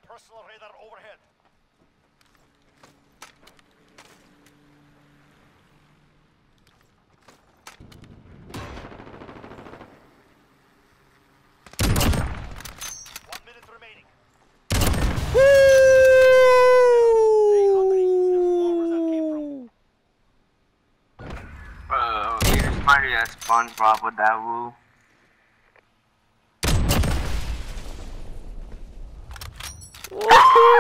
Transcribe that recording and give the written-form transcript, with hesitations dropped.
Personal radar overhead. Remaining. Bro, you're smarter than SpongeBob with that woo. Woohoo!